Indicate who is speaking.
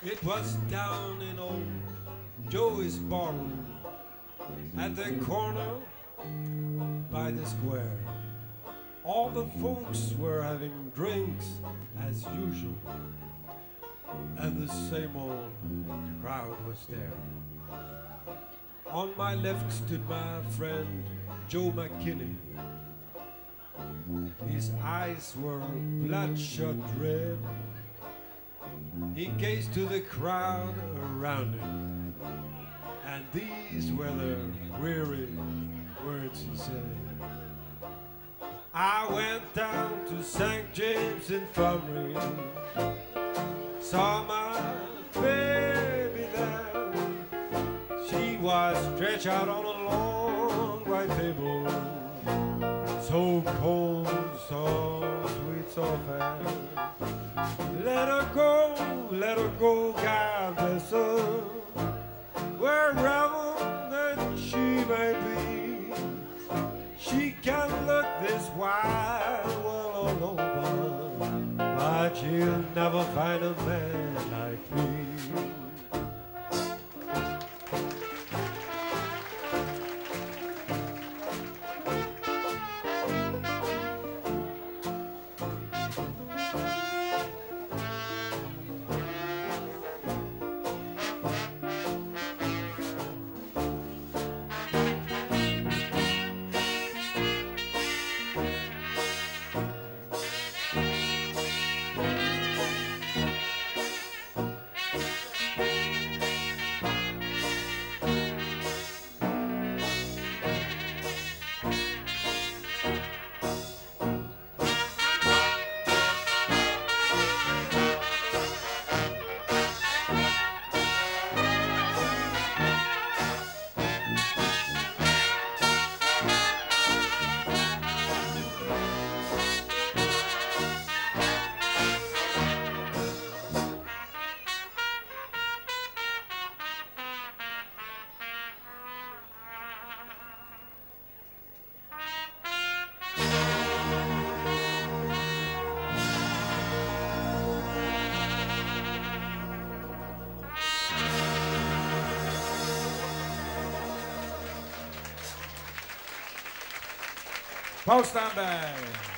Speaker 1: It was down in old Joey's barroom at the corner by the square. All the folks were having drinks as usual, and the same old crowd was there. On my left stood my friend Joe McKinney. His eyes were bloodshot red. He gazed to the crowd around him, and these were the weary words he said. I went down to St. James Infirmary, saw my baby there. She was stretched out on a long white table, so cold, so sweet, so fair. Let her go, God bless her, wherever that she may be. She can look this wide world all over, but she'll never find a man like me.
Speaker 2: Paul Strandberg.